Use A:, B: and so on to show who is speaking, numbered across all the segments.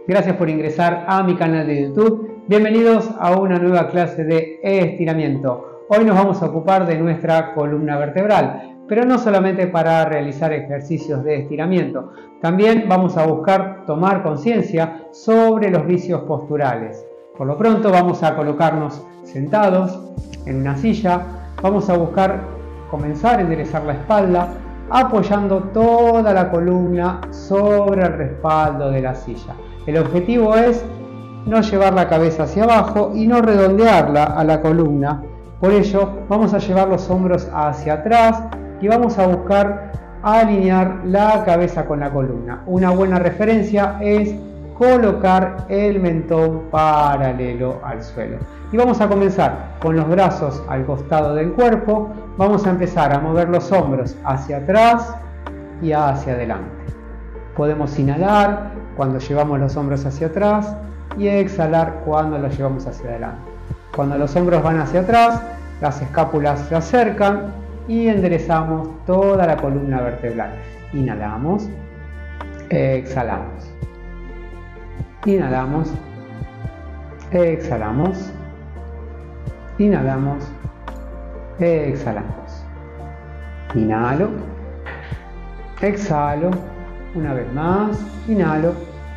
A: Gracias por ingresar a mi canal de YouTube. Bienvenidos a una nueva clase de estiramiento. Hoy nos vamos a ocupar de nuestra columna vertebral, pero no solamente para realizar ejercicios de estiramiento. También vamos a buscar tomar conciencia sobre los vicios posturales. Por lo pronto vamos a colocarnos sentados en una silla. Vamos a buscar comenzar a enderezar la espalda, apoyando toda la columna sobre el respaldo de la silla. El objetivo es no llevar la cabeza hacia abajo y no redondearla a la columna. Por ello vamos a llevar los hombros hacia atrás y vamos a buscar alinear la cabeza con la columna. Una buena referencia es colocar el mentón paralelo al suelo. Y vamos a comenzar con los brazos al costado del cuerpo. Vamos a empezar a mover los hombros hacia atrás y hacia adelante. Podemos inhalar cuando llevamos los hombros hacia atrás y exhalar cuando los llevamos hacia adelante. Cuando los hombros van hacia atrás, las escápulas se acercan y enderezamos toda la columna vertebral. Inhalamos, exhalamos. Inhalamos, exhalamos. Inhalamos, exhalamos. Inhalo, exhalo. Una vez más, inhalo,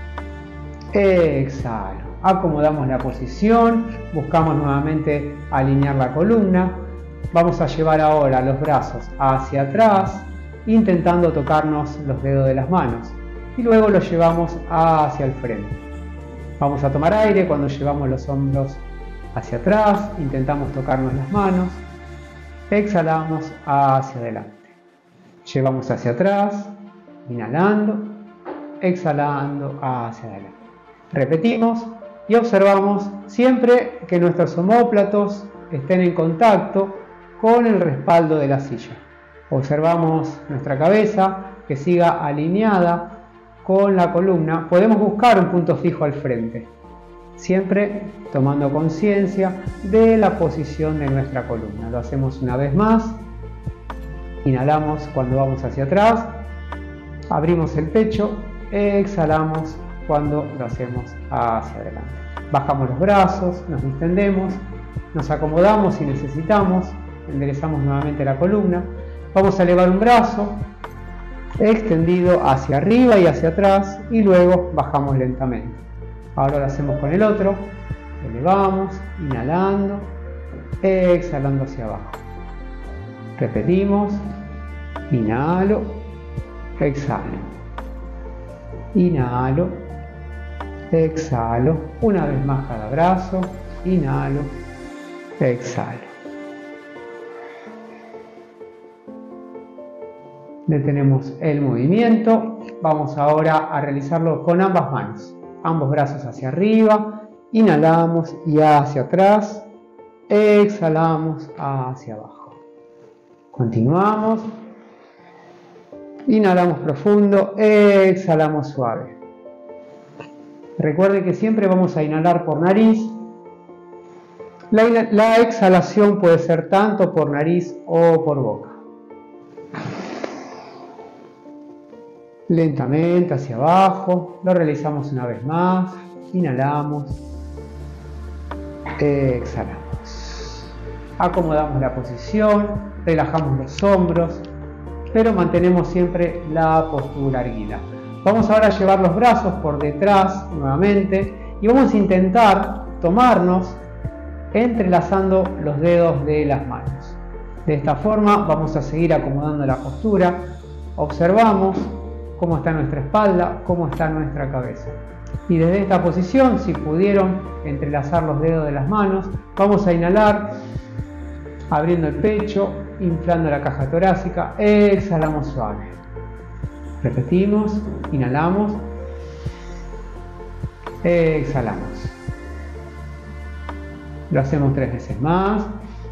A: exhalo. Acomodamos la posición, buscamos nuevamente alinear la columna. Vamos a llevar ahora los brazos hacia atrás, intentando tocarnos los dedos de las manos. Y luego los llevamos hacia el frente. Vamos a tomar aire cuando llevamos los hombros hacia atrás, intentamos tocarnos las manos. Exhalamos hacia adelante. Llevamos hacia atrás. Inhalando, exhalando hacia adelante. Repetimos y observamos siempre que nuestros omóplatos estén en contacto con el respaldo de la silla. Observamos nuestra cabeza que siga alineada con la columna. Podemos buscar un punto fijo al frente, siempre tomando conciencia de la posición de nuestra columna. Lo hacemos una vez más. Inhalamos cuando vamos hacia atrás. Abrimos el pecho, exhalamos cuando lo hacemos hacia adelante. Bajamos los brazos, nos distendemos, nos acomodamos si necesitamos, enderezamos nuevamente la columna. Vamos a elevar un brazo extendido hacia arriba y hacia atrás y luego bajamos lentamente. Ahora lo hacemos con el otro. Elevamos, inhalando, exhalando hacia abajo. Repetimos, inhalo. Exhalo, inhalo, exhalo, una vez más cada brazo, inhalo, exhalo. Detenemos el movimiento, vamos ahora a realizarlo con ambas manos, ambos brazos hacia arriba, inhalamos y hacia atrás, exhalamos hacia abajo. Continuamos. Inhalamos profundo, exhalamos suave. Recuerde que siempre vamos a inhalar por nariz. La exhalación puede ser tanto por nariz o por boca. Lentamente hacia abajo, lo realizamos una vez más. Inhalamos, exhalamos. Acomodamos la posición, relajamos los hombros, pero mantenemos siempre la postura erguida. Vamos ahora a llevar los brazos por detrás nuevamente y vamos a intentar tomarnos entrelazando los dedos de las manos. De esta forma vamos a seguir acomodando la postura. Observamos cómo está nuestra espalda, cómo está nuestra cabeza. Y desde esta posición, si pudieron entrelazar los dedos de las manos, vamos a inhalar, abriendo el pecho, inflando la caja torácica, exhalamos suave. Repetimos, inhalamos, exhalamos. Lo hacemos 3 veces más.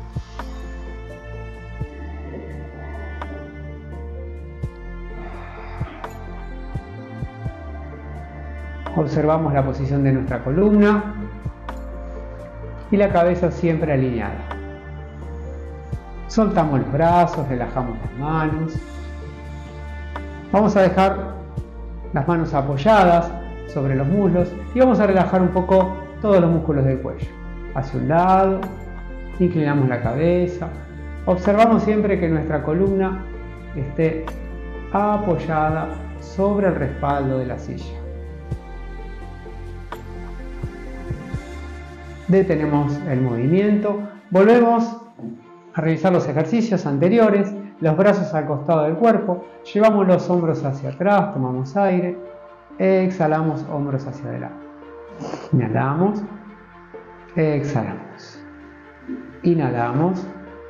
A: Observamos la posición de nuestra columna y la cabeza siempre alineada. Soltamos los brazos, relajamos las manos. Vamos a dejar las manos apoyadas sobre los muslos y vamos a relajar un poco todos los músculos del cuello. Hacia un lado, inclinamos la cabeza, observamos siempre que nuestra columna esté apoyada sobre el respaldo de la silla. Detenemos el movimiento, volvemos a realizar los ejercicios anteriores, los brazos al costado del cuerpo, llevamos los hombros hacia atrás, tomamos aire, exhalamos, hombros hacia adelante. Inhalamos, exhalamos. Inhalamos,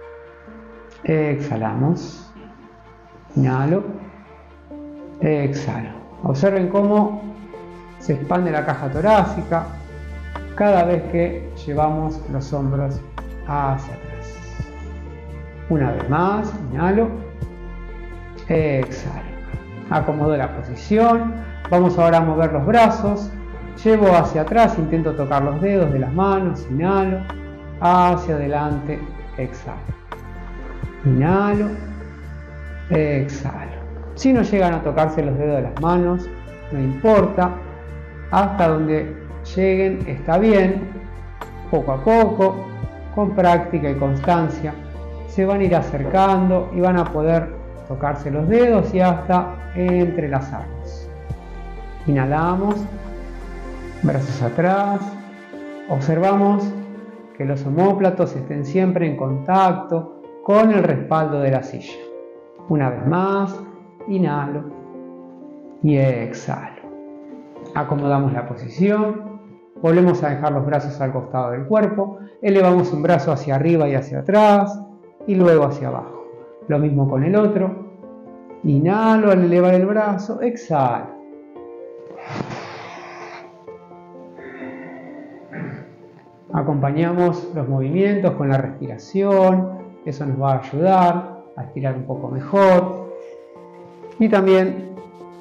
A: exhalamos. Inhalo, exhalo. Observen cómo se expande la caja torácica cada vez que llevamos los hombros hacia atrás. Una vez más, inhalo, exhalo. Acomodo la posición. Vamos ahora a mover los brazos. Llevo hacia atrás, intento tocar los dedos de las manos, inhalo, hacia adelante, exhalo. Inhalo, exhalo. Si no llegan a tocarse los dedos de las manos, no importa, hasta donde lleguen está bien. Poco a poco, con práctica y constancia, se van a ir acercando y van a poder tocarse los dedos y hasta entrelazarlos. Inhalamos, brazos atrás, observamos que los omóplatos estén siempre en contacto con el respaldo de la silla. Una vez más, inhalo y exhalo. Acomodamos la posición, volvemos a dejar los brazos al costado del cuerpo, elevamos un brazo hacia arriba y hacia atrás y luego hacia abajo. Lo mismo con el otro. Inhalo al elevar el brazo, exhalo. Acompañamos los movimientos con la respiración, eso nos va a ayudar a estirar un poco mejor y también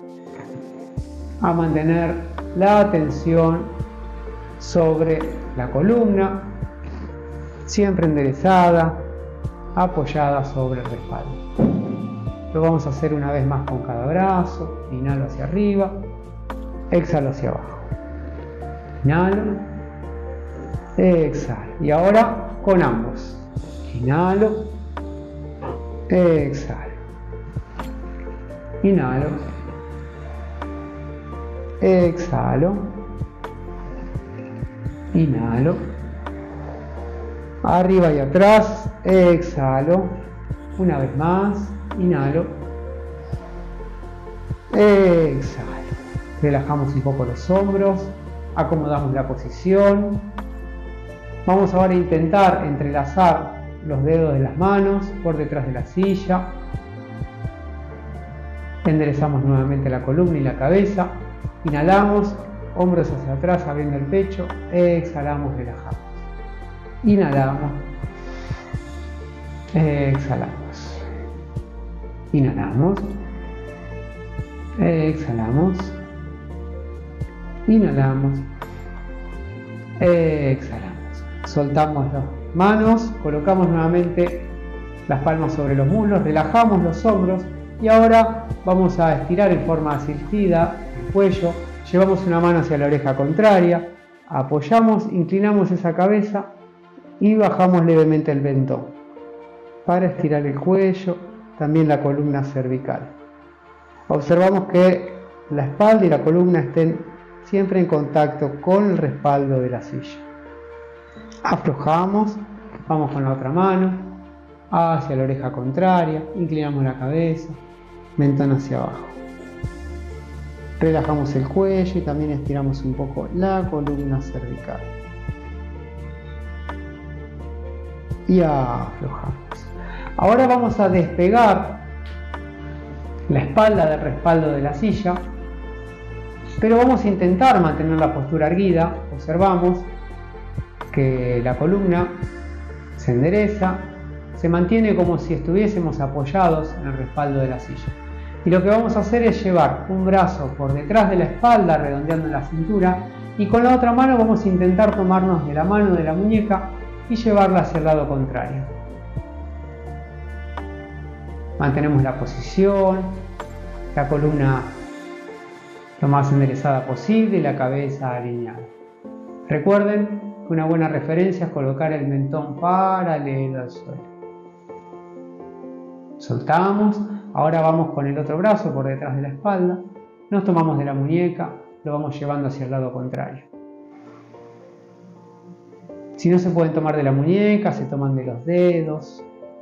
A: a mantener la atención sobre la columna, siempre enderezada, apoyada sobre el respaldo. Lo vamos a hacer una vez más con cada brazo. Inhalo hacia arriba, exhalo hacia abajo. Inhalo, exhalo. Y ahora con ambos. Inhalo, exhalo. Inhalo, exhalo. Inhalo. Arriba y atrás, exhalo. Una vez más, inhalo. Exhalo. Relajamos un poco los hombros, acomodamos la posición. Vamos ahora a intentar entrelazar los dedos de las manos por detrás de la silla. Enderezamos nuevamente la columna y la cabeza. Inhalamos, hombros hacia atrás abriendo el pecho. Exhalamos, relajamos. Inhalamos, exhalamos. Inhalamos, exhalamos. Inhalamos, exhalamos. Soltamos las manos, colocamos nuevamente las palmas sobre los muslos, relajamos los hombros y ahora vamos a estirar en forma asistida el cuello. Llevamos una mano hacia la oreja contraria, apoyamos, inclinamos esa cabeza y bajamos levemente el mentón para estirar el cuello, también la columna cervical. Observamos que la espalda y la columna estén siempre en contacto con el respaldo de la silla. Aflojamos, vamos con la otra mano hacia la oreja contraria, inclinamos la cabeza, mentón hacia abajo. Relajamos el cuello y también estiramos un poco la columna cervical. Y aflojamos. Ahora vamos a despegar la espalda del respaldo de la silla, pero vamos a intentar mantener la postura erguida. Observamos que la columna se endereza, se mantiene como si estuviésemos apoyados en el respaldo de la silla. Y lo que vamos a hacer es llevar un brazo por detrás de la espalda, redondeando la cintura, y con la otra mano vamos a intentar tomarnos de la mano de la muñeca y llevarla hacia el lado contrario. Mantenemos la posición, la columna lo más enderezada posible y la cabeza alineada. Recuerden que una buena referencia es colocar el mentón paralelo al suelo. Soltamos. Ahora vamos con el otro brazo por detrás de la espalda. Nos tomamos de la muñeca, lo vamos llevando hacia el lado contrario. Si no se pueden tomar de la muñeca, se toman de los dedos.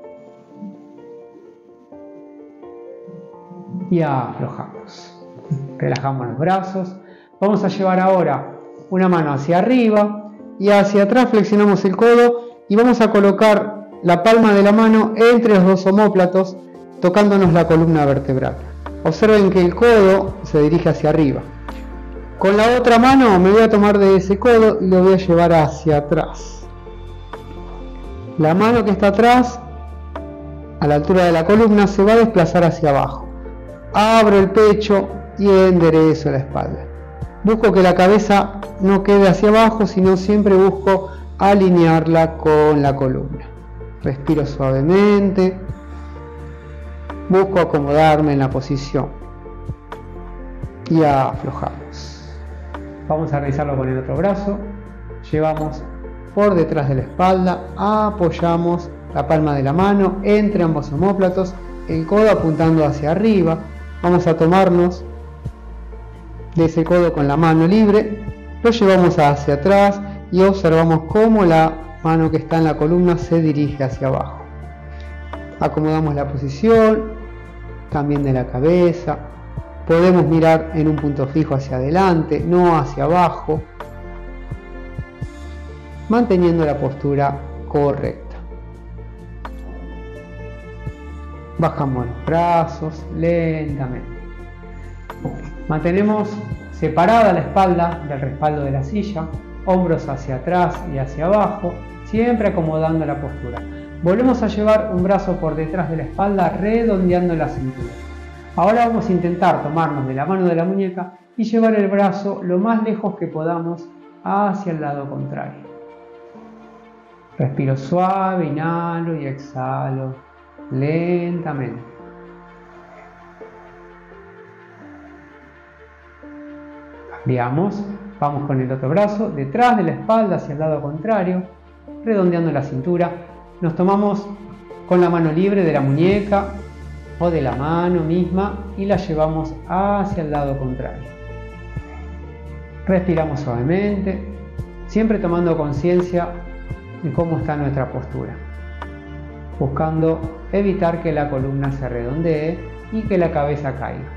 A: Y aflojamos. Relajamos los brazos. Vamos a llevar ahora una mano hacia arriba y hacia atrás flexionamos el codo y vamos a colocar la palma de la mano entre los dos omóplatos, tocándonos la columna vertebral. Observen que el codo se dirige hacia arriba. Con la otra mano me voy a tomar de ese codo y lo voy a llevar hacia atrás. La mano que está atrás, a la altura de la columna, se va a desplazar hacia abajo. Abro el pecho y enderezo la espalda. Busco que la cabeza no quede hacia abajo, sino siempre busco alinearla con la columna. Respiro suavemente. Busco acomodarme en la posición. Y aflojamos. Vamos a realizarlo con el otro brazo. Llevamos por detrás de la espalda. Apoyamos la palma de la mano entre ambos omóplatos. El codo apuntando hacia arriba. Vamos a tomarnos de ese codo con la mano libre, lo llevamos hacia atrás y observamos cómo la mano que está en la columna se dirige hacia abajo. Acomodamos la posición, también de la cabeza. Podemos mirar en un punto fijo hacia adelante, no hacia abajo, manteniendo la postura correcta. Bajamos los brazos lentamente. Mantenemos separada la espalda del respaldo de la silla, hombros hacia atrás y hacia abajo, siempre acomodando la postura. Volvemos a llevar un brazo por detrás de la espalda, redondeando la cintura. Ahora vamos a intentar tomarnos de la mano de la muñeca y llevar el brazo lo más lejos que podamos hacia el lado contrario. Respiro suave, inhalo y exhalo lentamente. Cambiamos, vamos con el otro brazo detrás de la espalda hacia el lado contrario, redondeando la cintura. Nos tomamos con la mano libre de la muñeca o de la mano misma y la llevamos hacia el lado contrario. Respiramos suavemente, siempre tomando conciencia de cómo está nuestra postura, buscando evitar que la columna se redondee y que la cabeza caiga.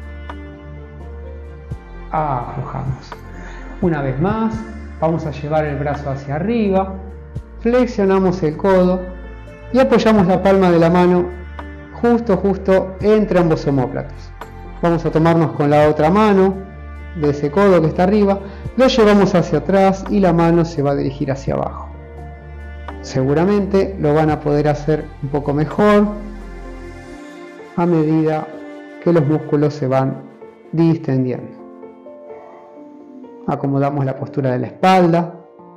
A: Aflojamos. Una vez más, vamos a llevar el brazo hacia arriba, flexionamos el codo y apoyamos la palma de la mano justo entre ambos omóplatos. Vamos a tomarnos con la otra mano de ese codo que está arriba, lo llevamos hacia atrás y la mano se va a dirigir hacia abajo. Seguramente lo van a poder hacer un poco mejor a medida que los músculos se van distendiendo. Acomodamos la postura de la espalda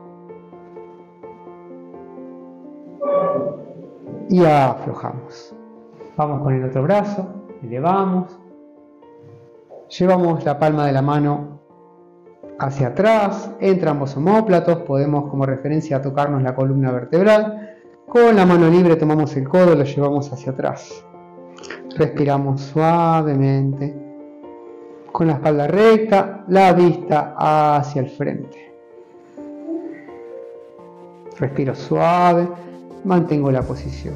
A: y aflojamos. Vamos con el otro brazo, elevamos, llevamos la palma de la mano hacia atrás, entre ambos omóplatos, podemos como referencia tocarnos la columna vertebral. Con la mano libre tomamos el codo, lo llevamos hacia atrás. Respiramos suavemente. Con la espalda recta, la vista hacia el frente. Respiro suave, mantengo la posición.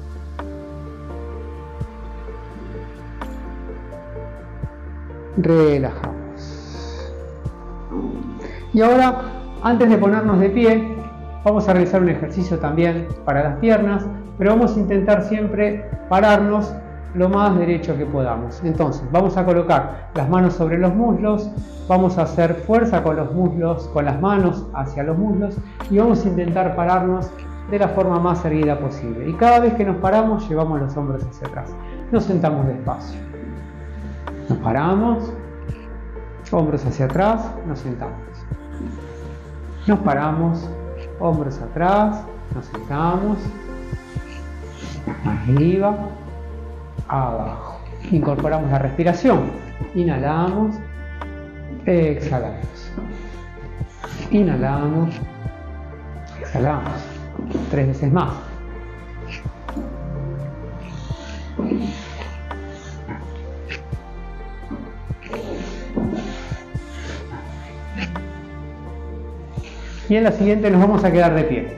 A: Relajamos. Y ahora, antes de ponernos de pie, vamos a realizar un ejercicio también para las piernas, pero vamos a intentar siempre pararnos lo más derecho que podamos. Entonces vamos a colocar las manos sobre los muslos, vamos a hacer fuerza con los muslos, con las manos hacia los muslos y vamos a intentar pararnos de la forma más erguida posible. Y cada vez que nos paramos llevamos los hombros hacia atrás. Nos sentamos despacio. Nos paramos, hombros hacia atrás, nos sentamos. Nos paramos, hombros atrás, nos sentamos. Arriba, abajo. Incorporamos la respiración. Inhalamos exhalamos. Inhalamos, exhalamos. 3 veces más. Y en la siguiente nos vamos a quedar de pie.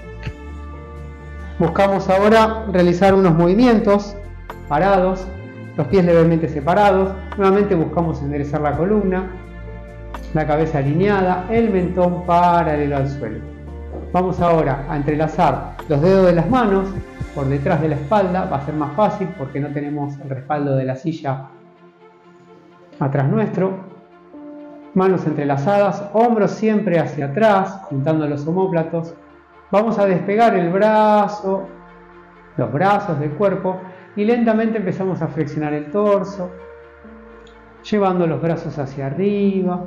A: Buscamos ahora realizar unos movimientos parados, los pies levemente separados. Nuevamente buscamos enderezar la columna, la cabeza alineada, el mentón paralelo al suelo. Vamos ahora a entrelazar los dedos de las manos por detrás de la espalda. Va a ser más fácil porque no tenemos el respaldo de la silla atrás nuestro. Manos entrelazadas, hombros siempre hacia atrás, juntando los omóplatos. Vamos a despegar el brazo, los brazos del cuerpo y lentamente empezamos a flexionar el torso, llevando los brazos hacia arriba,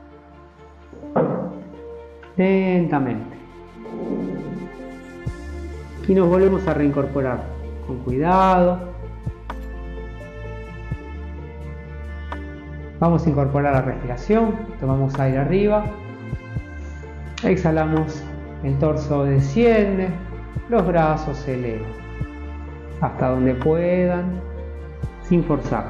A: lentamente. Y nos volvemos a reincorporar con cuidado. Vamos a incorporar la respiración, tomamos aire arriba, exhalamos, el torso desciende, los brazos se elevan, hasta donde puedan, sin forzar.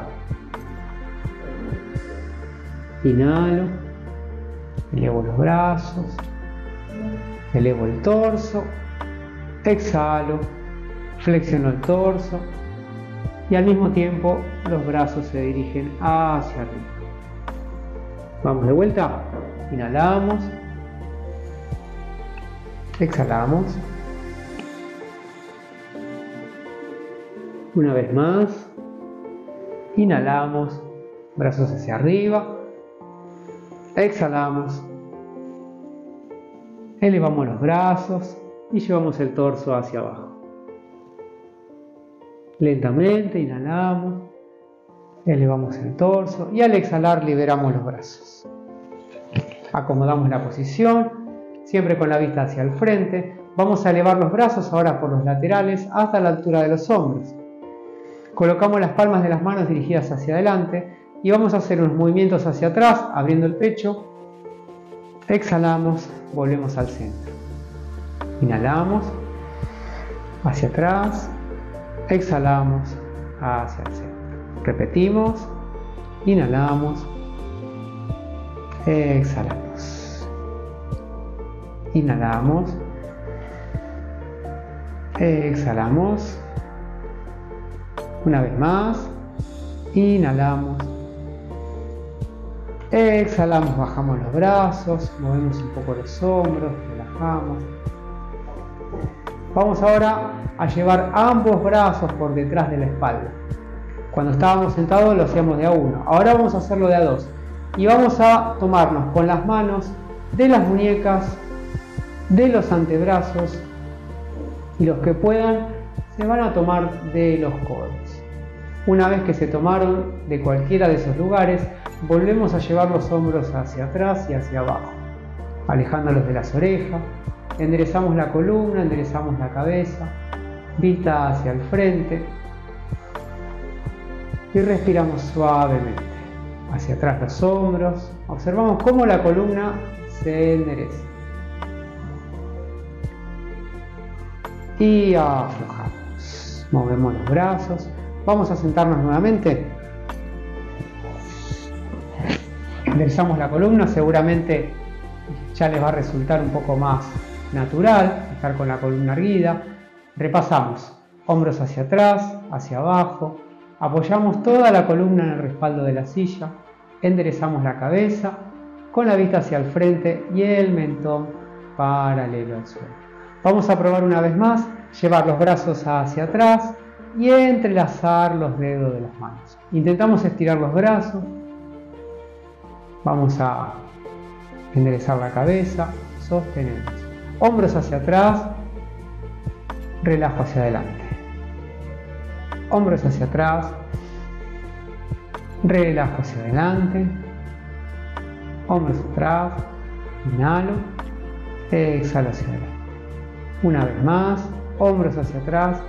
A: Inhalo, elevo los brazos, elevo el torso, exhalo, flexiono el torso y al mismo tiempo los brazos se dirigen hacia arriba. Vamos de vuelta, inhalamos, exhalamos, una vez más, inhalamos, brazos hacia arriba, exhalamos, elevamos los brazos y llevamos el torso hacia abajo. Lentamente inhalamos, elevamos el torso y al exhalar liberamos los brazos. Acomodamos la posición, siempre con la vista hacia el frente. Vamos a elevar los brazos ahora por los laterales hasta la altura de los hombros. Colocamos las palmas de las manos dirigidas hacia adelante y vamos a hacer unos movimientos hacia atrás, abriendo el pecho. Exhalamos, volvemos al centro. Inhalamos, hacia atrás, exhalamos, hacia el centro. Repetimos, inhalamos, exhalamos, inhalamos, exhalamos, una vez más, inhalamos, exhalamos, bajamos los brazos, movemos un poco los hombros, relajamos. Vamos ahora a llevar ambos brazos por detrás de la espalda. Cuando estábamos sentados lo hacíamos de a uno, ahora vamos a hacerlo de a dos. Y vamos a tomarnos con las manos de las muñecas, de los antebrazos y los que puedan se van a tomar de los codos. Una vez que se tomaron de cualquiera de esos lugares, volvemos a llevar los hombros hacia atrás y hacia abajo, alejándolos de las orejas. Enderezamos la columna, enderezamos la cabeza, vista hacia el frente y respiramos suavemente. Hacia atrás los hombros, observamos cómo la columna se endereza y aflojamos, movemos los brazos, vamos a sentarnos nuevamente, enderezamos la columna, seguramente ya les va a resultar un poco más natural estar con la columna erguida. Repasamos, hombros hacia atrás, hacia abajo, apoyamos toda la columna en el respaldo de la silla, enderezamos la cabeza con la vista hacia el frente y el mentón paralelo al suelo. Vamos a probar una vez más, llevar los brazos hacia atrás y entrelazar los dedos de las manos. Intentamos estirar los brazos, vamos a enderezar la cabeza, sostenemos. Hombros hacia atrás, relajo hacia adelante. Hombros hacia atrás, relajo hacia adelante. Hombros atrás, inhalo, exhalo hacia adelante. Una vez más, hombros hacia atrás,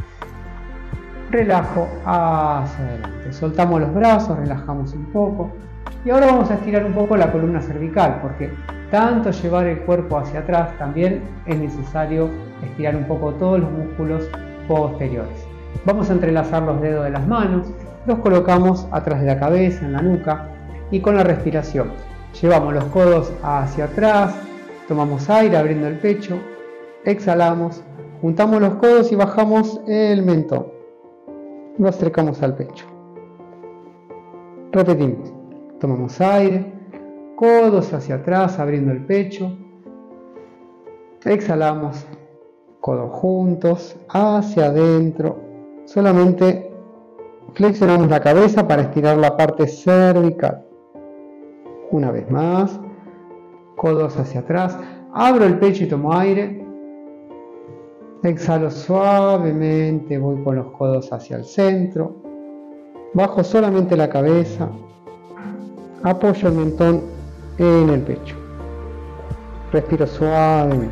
A: relajo hacia adelante. Soltamos los brazos, relajamos un poco. Y ahora vamos a estirar un poco la columna cervical, porque tanto llevar el cuerpo hacia atrás también es necesario estirar un poco todos los músculos posteriores. Vamos a entrelazar los dedos de las manos, los colocamos atrás de la cabeza, en la nuca, y con la respiración llevamos los codos hacia atrás, tomamos aire abriendo el pecho, exhalamos, juntamos los codos y bajamos el mentón, lo acercamos al pecho. Repetimos, tomamos aire, codos hacia atrás abriendo el pecho, exhalamos, codos juntos, hacia adentro, solamente flexionamos la cabeza para estirar la parte cervical. Una vez más, codos hacia atrás, abro el pecho y tomo aire, exhalo suavemente, voy con los codos hacia el centro, bajo solamente la cabeza, apoyo el mentón en el pecho, respiro suavemente.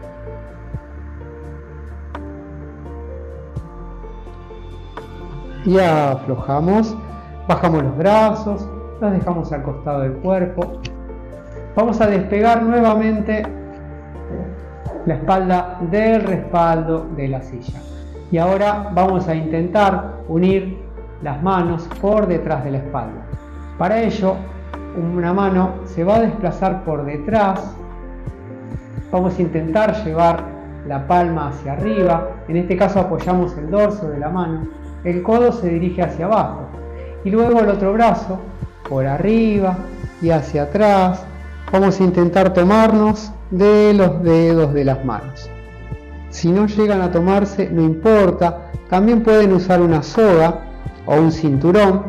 A: Y aflojamos, bajamos los brazos, los dejamos al costado del cuerpo. Vamos a despegar nuevamente la espalda del respaldo de la silla. Y ahora vamos a intentar unir las manos por detrás de la espalda. Para ello, una mano se va a desplazar por detrás. Vamos a intentar llevar la palma hacia arriba. En este caso apoyamos el dorso de la mano. El codo se dirige hacia abajo. Y luego el otro brazo por arriba y hacia atrás. Vamos a intentar tomarnos de los dedos de las manos. Si no llegan a tomarse, no importa. También pueden usar una soga o un cinturón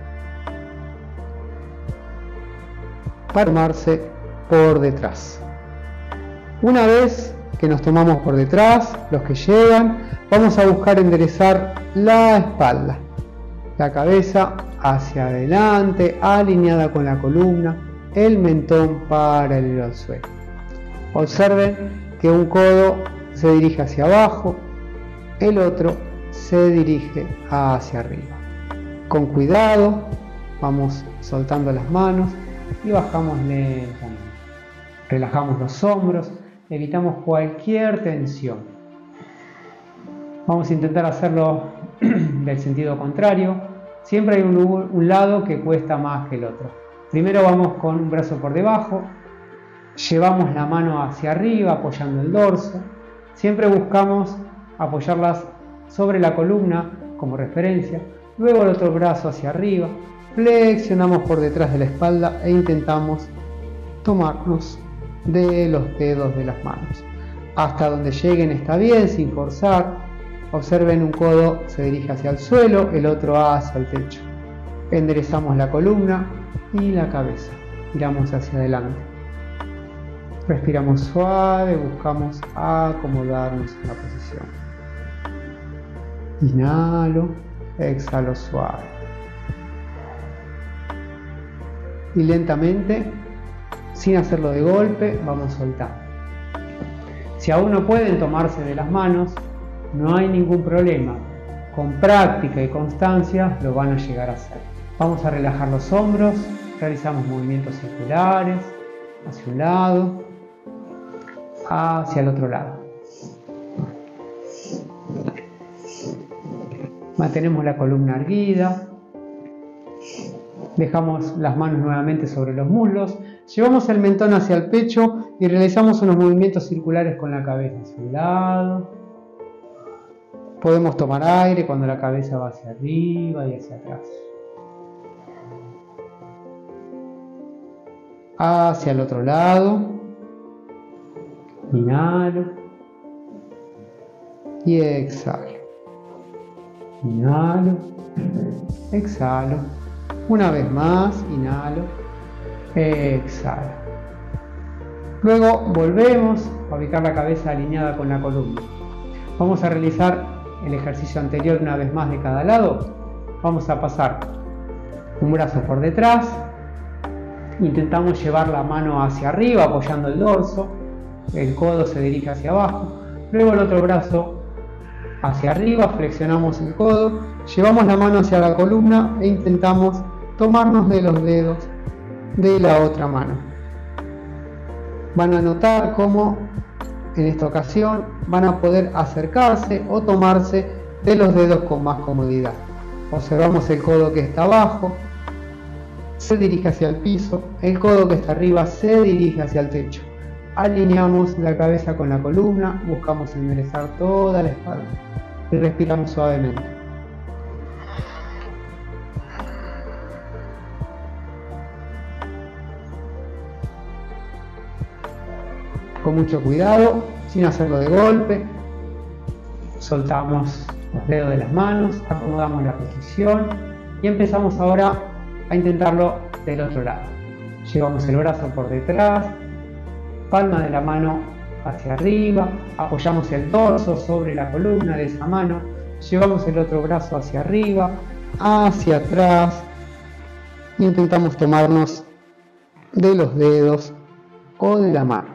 A: para tomarse por detrás. Una vez que nos tomamos por detrás, los que llegan, vamos a buscar enderezar la espalda, la cabeza hacia adelante, alineada con la columna, el mentón paralelo al suelo. Observen que un codo se dirige hacia abajo, el otro se dirige hacia arriba. Con cuidado, vamos soltando las manos y bajamos lentamente. Relajamos los hombros, evitamos cualquier tensión. Vamos a intentar hacerlo del sentido contrario. Siempre hay un lado que cuesta más que el otro. Primero vamos con un brazo por debajo, llevamos la mano hacia arriba apoyando el dorso. Siempre buscamos apoyarlas sobre la columna como referencia. Luego el otro brazo hacia arriba, flexionamos por detrás de la espalda e intentamos tomarnos de los dedos de las manos. Hasta donde lleguen está bien, sin forzar. Observen, un codo se dirige hacia el suelo, el otro hacia el techo. Enderezamos la columna y la cabeza. Giramos hacia adelante. Respiramos suave, buscamos acomodarnos en la posición. Inhalo, exhalo suave. Y lentamente, sin hacerlo de golpe, vamos soltando. Si aún no pueden tomarse de las manos, no hay ningún problema. Con práctica y constancia lo van a llegar a hacer. Vamos a relajar los hombros, realizamos movimientos circulares, hacia un lado, hacia el otro lado. Mantenemos la columna erguida, dejamos las manos nuevamente sobre los muslos, llevamos el mentón hacia el pecho y realizamos unos movimientos circulares con la cabeza hacia un lado. Podemos tomar aire cuando la cabeza va hacia arriba y hacia atrás. Hacia el otro lado. Inhalo. Y exhalo. Inhalo. Exhalo. Una vez más, inhalo. Exhalo. Luego volvemos a ubicar la cabeza alineada con la columna. Vamos a realizar el ejercicio anterior una vez más de cada lado. Vamos a pasar un brazo por detrás, intentamos llevar la mano hacia arriba apoyando el dorso, el codo se dirige hacia abajo, luego el otro brazo hacia arriba, flexionamos el codo, llevamos la mano hacia la columna e intentamos tomarnos de los dedos de la otra mano. Van a notar cómo en esta ocasión van a poder acercarse o tomarse de los dedos con más comodidad. Observamos el codo que está abajo, se dirige hacia el piso, el codo que está arriba se dirige hacia el techo. Alineamos la cabeza con la columna, buscamos enderezar toda la espalda y respiramos suavemente. Con mucho cuidado, sin hacerlo de golpe, soltamos los dedos de las manos, acomodamos la posición y empezamos ahora a intentarlo del otro lado. Llevamos el brazo por detrás, palma de la mano hacia arriba, apoyamos el dorso sobre la columna de esa mano, llevamos el otro brazo hacia arriba, hacia atrás y intentamos tomarnos de los dedos o de la mano.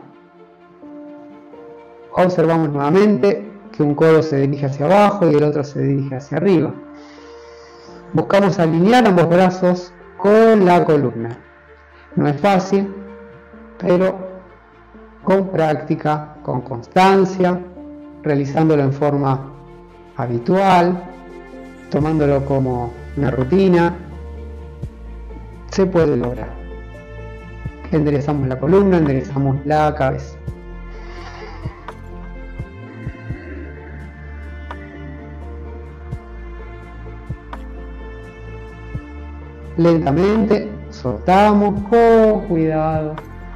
A: Observamos nuevamente que un codo se dirige hacia abajo y el otro se dirige hacia arriba. Buscamos alinear ambos brazos con la columna. No es fácil, pero con práctica, con constancia, realizándolo en forma habitual, tomándolo como una rutina, se puede lograr. Enderezamos la columna, enderezamos la cabeza. Lentamente soltamos con cuidado,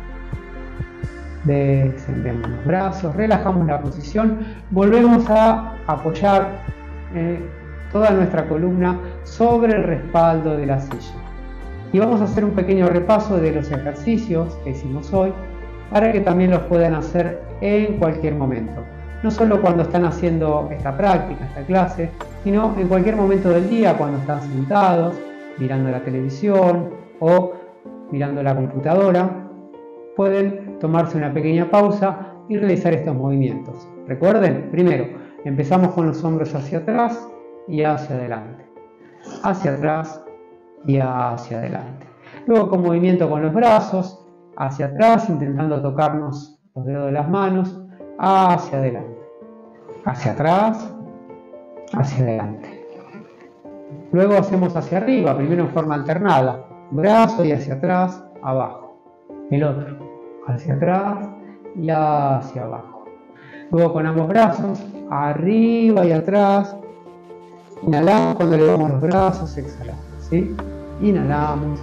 A: descendemos los brazos, relajamos la posición, volvemos a apoyar toda nuestra columna sobre el respaldo de la silla y vamos a hacer un pequeño repaso de los ejercicios que hicimos hoy para que también los puedan hacer en cualquier momento, no solo cuando están haciendo esta práctica, esta clase, sino en cualquier momento del día, cuando están sentados mirando la televisión o mirando la computadora, pueden tomarse una pequeña pausa y realizar estos movimientos. Recuerden, primero, empezamos con los hombros hacia atrás y hacia adelante, hacia atrás y hacia adelante. Luego con movimiento con los brazos, hacia atrás, intentando tocarnos los dedos de las manos, hacia adelante, hacia atrás, hacia adelante. Luego hacemos hacia arriba, primero en forma alternada, brazo y hacia atrás, abajo. El otro, hacia atrás y hacia abajo. Luego con ambos brazos, arriba y atrás. Inhalamos cuando elevamos los brazos, exhalamos, ¿sí? Inhalamos,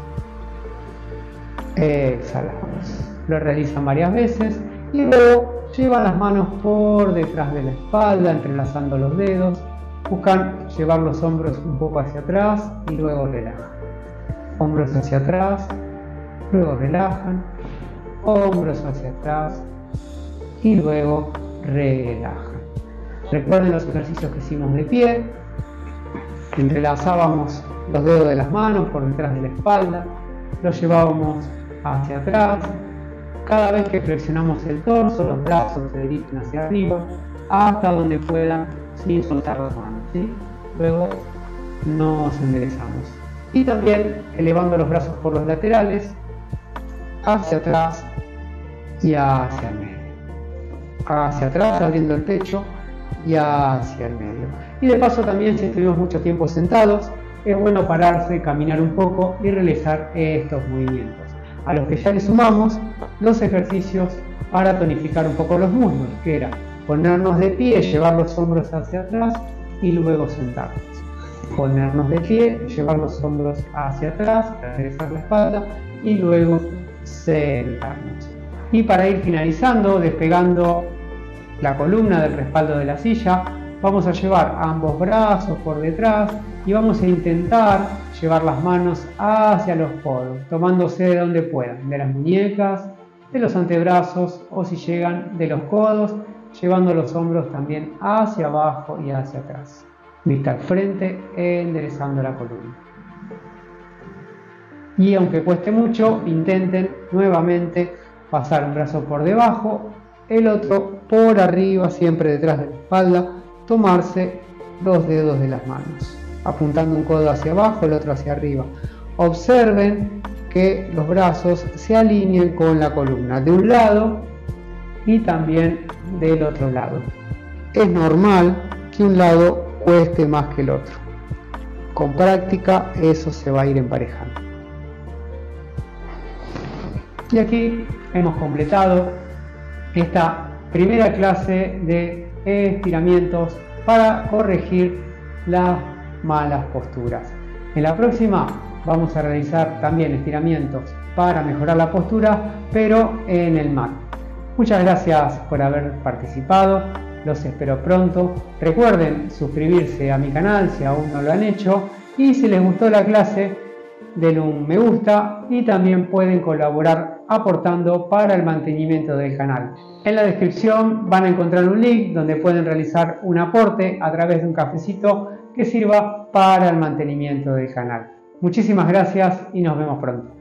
A: exhalamos. Lo realizan varias veces y luego llevan las manos por detrás de la espalda, entrelazando los dedos. Buscan llevar los hombros un poco hacia atrás y luego relajan. Hombros hacia atrás, luego relajan. Hombros hacia atrás y luego relajan. Recuerden los ejercicios que hicimos de pie. Entrelazábamos los dedos de las manos por detrás de la espalda. Los llevábamos hacia atrás. Cada vez que flexionamos el torso, los brazos se dirigen hacia arriba hasta donde puedan, sin soltar las manos, ¿sí? Luego nos enderezamos y también elevando los brazos por los laterales hacia atrás y hacia el medio, hacia atrás abriendo el pecho y hacia el medio. Y de paso también, si estuvimos mucho tiempo sentados, es bueno pararse, caminar un poco y realizar estos movimientos, a los que ya le sumamos los ejercicios para tonificar un poco los muslos, que era ponernos de pie, llevar los hombros hacia atrás y luego sentarnos. Ponernos de pie, llevar los hombros hacia atrás, regresar la espalda y luego sentarnos. Y para ir finalizando, despegando la columna del respaldo de la silla, vamos a llevar ambos brazos por detrás y vamos a intentar llevar las manos hacia los codos, tomándose de donde puedan, de las muñecas, de los antebrazos o si llegan de los codos, llevando los hombros también hacia abajo y hacia atrás. Vista al frente, enderezando la columna. Y aunque cueste mucho, intenten nuevamente pasar un brazo por debajo, el otro por arriba, siempre detrás de la espalda, tomarse los dedos de las manos, apuntando un codo hacia abajo, el otro hacia arriba. Observen que los brazos se alineen con la columna de un lado y también del otro lado. Es normal que un lado cueste más que el otro. Con práctica eso se va a ir emparejando. Y aquí hemos completado esta primera clase de estiramientos para corregir las malas posturas. En la próxima vamos a realizar también estiramientos para mejorar la postura, pero en el mat. Muchas gracias por haber participado, los espero pronto. Recuerden suscribirse a mi canal si aún no lo han hecho, y si les gustó la clase denle un me gusta y también pueden colaborar aportando para el mantenimiento del canal. En la descripción van a encontrar un link donde pueden realizar un aporte a través de un cafecito que sirva para el mantenimiento del canal. Muchísimas gracias y nos vemos pronto.